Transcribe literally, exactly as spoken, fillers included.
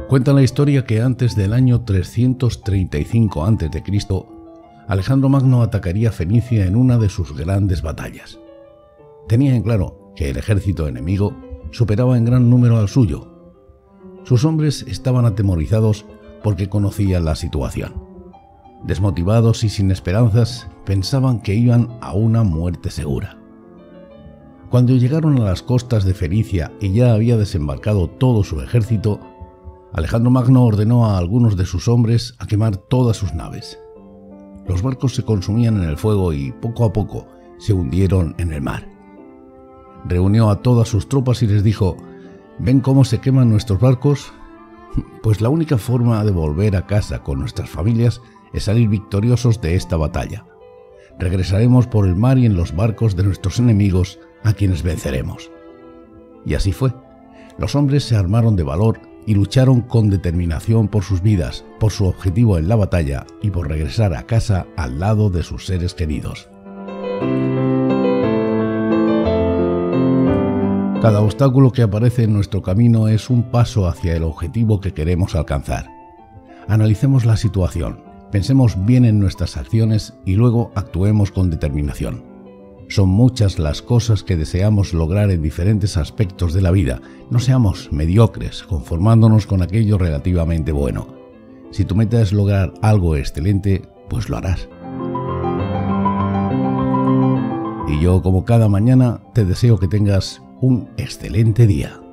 Cuenta la historia que antes del año trescientos treinta y cinco antes de Cristo, Alejandro Magno atacaría Fenicia en una de sus grandes batallas. Tenía en claro que el ejército enemigo superaba en gran número al suyo. Sus hombres estaban atemorizados porque conocían la situación. Desmotivados y sin esperanzas, pensaban que iban a una muerte segura. Cuando llegaron a las costas de Fenicia y ya había desembarcado todo su ejército, Alejandro Magno ordenó a algunos de sus hombres a quemar todas sus naves. Los barcos se consumían en el fuego y poco a poco se hundieron en el mar. Reunió a todas sus tropas y les dijo: ¿ven cómo se queman nuestros barcos? Pues la única forma de volver a casa con nuestras familias es salir victoriosos de esta batalla. Regresaremos por el mar y en los barcos de nuestros enemigos, a quienes venceremos. Y así fue. Los hombres se armaron de valor y lucharon con determinación por sus vidas, por su objetivo en la batalla y por regresar a casa al lado de sus seres queridos. Cada obstáculo que aparece en nuestro camino es un paso hacia el objetivo que queremos alcanzar. Analicemos la situación, pensemos bien en nuestras acciones y luego actuemos con determinación. Son muchas las cosas que deseamos lograr en diferentes aspectos de la vida. No seamos mediocres, conformándonos con aquello relativamente bueno. Si tu meta es lograr algo excelente, pues lo harás. Y yo, como cada mañana, te deseo que tengas un excelente día.